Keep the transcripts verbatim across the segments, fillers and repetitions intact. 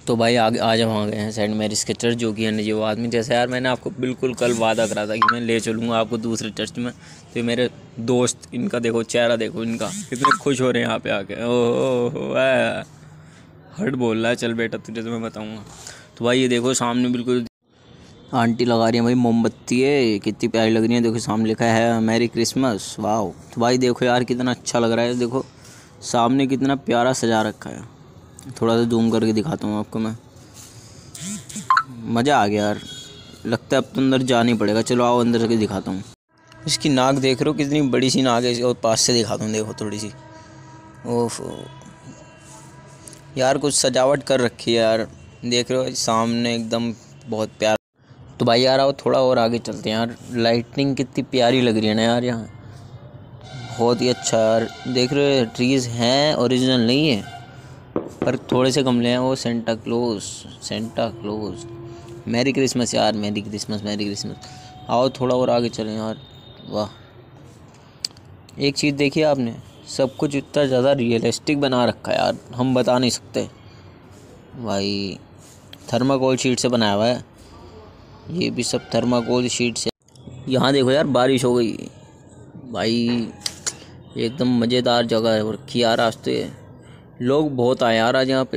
तो भाई आगे आज हम आ गए हैं सेंट मैरीज के चर्च, जो कि है वो आदमी जैसे यार मैंने आपको बिल्कुल कल वादा करा था कि मैं ले चलूँगा आपको दूसरे चर्च में। तो ये मेरे दोस्त, इनका देखो चेहरा, देखो इनका कितने खुश हो रहे हैं यहाँ पे आके। ओह हट बोल रहा है, चल बेटा तुझे तो मैं बताऊँगा। तो भाई ये देखो सामने बिल्कुल आंटी लगा रही है भाई मोमबत्ती है, कितनी प्यारी लग रही है। देखो सामने लिखा है मैरी क्रिसमस। वाह। तो भाई देखो यार कितना अच्छा लग रहा है, देखो सामने कितना प्यारा सजा रखा है। थोड़ा सा जूम करके दिखाता हूँ आपको मैं। मज़ा आ गया यार, लगता है अब तो अंदर जाना ही पड़ेगा। चलो आओ अंदर से दिखाता हूँ। इसकी नाक देख रहे हो कितनी बड़ी सी नाक है, और पास से दिखाता हूँ, देखो थोड़ी सी। ओफो यार कुछ सजावट कर रखी है यार, देख रहे हो सामने एकदम बहुत प्यारा। तो भाई यार आओ थोड़ा और आगे चलते हैं यार। लाइटनिंग कितनी प्यारी लग रही है ना यार यहाँ, बहुत ही अच्छा यार। देख रहे हो ट्रीज़ हैं, ओरिजिनल नहीं है पर थोड़े से गमले हैं। वो Santa Claus, Santa Claus. Merry Christmas यार, मैरी क्रिसमस, मैरी क्रिसमस। आओ थोड़ा और आगे चलें यार। वाह, एक चीज़ देखिए आपने, सब कुछ इतना ज़्यादा रियलिस्टिक बना रखा है यार, हम बता नहीं सकते भाई। थर्माकोल शीट से बनाया हुआ है, ये भी सब थर्माकोल शीट से। यहाँ देखो यार बारिश हो गई भाई, एकदम मज़ेदार जगह है और रखी यार। आज तो ये लोग बहुत आए यार आज यहाँ पे,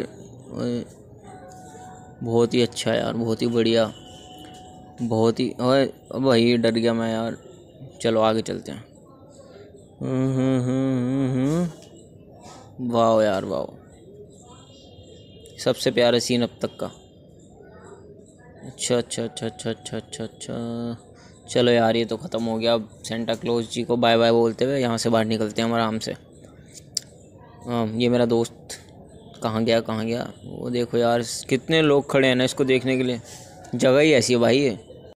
बहुत ही अच्छा है यार, बहुत ही बढ़िया, बहुत ही। ओए अब भाई डर गया मैं यार। चलो आगे चलते हैं। वाह यार वाह, सबसे प्यारा सीन अब तक का। अच्छा अच्छा अच्छा अच्छा अच्छा अच्छा अच्छा चलो यार ये तो ख़त्म हो गया। अब सेंटा क्लॉज जी को बाय बाय बोलते हुए यहाँ से बाहर निकलते हैं हम आराम से। हाँ ये मेरा दोस्त कहाँ गया कहाँ गया, वो देखो यार कितने लोग खड़े हैं ना इसको देखने के लिए। जगह ही ऐसी है भाई ये।